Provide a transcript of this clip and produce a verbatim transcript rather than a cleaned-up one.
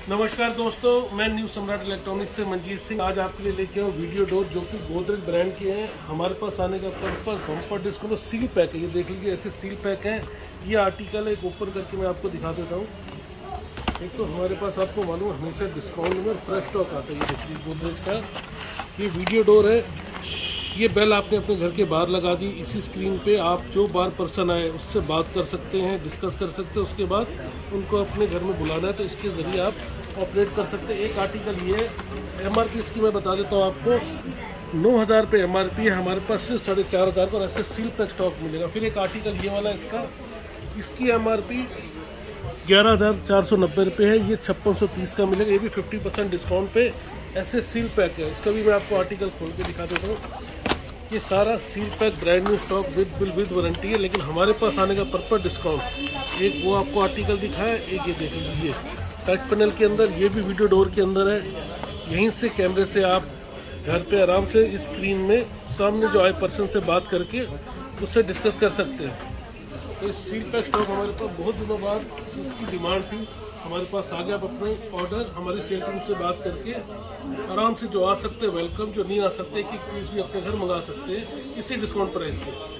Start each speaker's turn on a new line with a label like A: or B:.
A: नमस्कार दोस्तों, मैं न्यू सम्राट इलेक्ट्रॉनिक्स से मंजीत सिंह आज आपके लिए लेके आऊँ वीडियो डोर जो कि गोदरेज ब्रांड के हैं। हमारे पास आने का purpose bumper discount seal pack है। ये देख लीजिए, ऐसे सील पैक हैं। ये आर्टिकल एक ओपन करके मैं आपको दिखा देता हूँ। एक तो हमारे पास आपको मालूम हमेशा डिस्काउंट में फ्रेश स्टॉक आता है। ये देखिए गोदरेज का ये वीडियो डोर है। ये बेल आपने अपने घर के बाहर लगा दी। इसी स्क्रीन पे आप जो बार पर्सन आए उससे बात कर सकते हैं, डिस्कस कर सकते हैं। उसके बाद उनको अपने घर में बुलाना है तो इसके ज़रिए आप ऑपरेट कर सकते हैं। एक आर्टिकल ये एम आर पी इसकी मैं बता देता हूँ आपको। नौ हज़ार पे एम आर पी है हमारे पास, सिर्फ साढ़े चार हज़ार पर ऐसे सील पैक स्टॉक मिलेगा। फिर एक आर्टिकल ये वाला इसका, इसकी एम आर पी ग्यारह हज़ार चार सौ नब्बे रुपये है। ये छप्पन सौ तीस का मिलेगा। ये भी फिफ्टी परसेंट डिस्काउंट पे ऐसे सील पैक है। इसका भी मैं आपको आर्टिकल खोल के दिखा देता हूँ। ये सारा seal pack brand new stock with bill with warranty है। लेकिन हमारे पास आने का पर्पज डिस्काउंट, एक वो आपको आर्टिकल दिखाया, एक ये देख लीजिए टच पैनल के अंदर। ये भी वीडियो डोर के अंदर है। यहीं से कैमरे से आप घर पे आराम से इस स्क्रीन में सामने जो आए पर्सन से बात करके उससे डिस्कस कर सकते हैं। तो इस सील पैक स्टॉक हमारे पास बहुत दिनों बाद उसकी डिमांड थी, हमारे पास आ गया। आप अपने ऑर्डर हमारी सेल टीम से बात करके आराम से जो आ सकते हैं वेलकम, जो नहीं आ सकते कि प्लीज़ भी अपने घर मंगा सकते हैं इसी डिस्काउंट प्राइस पे।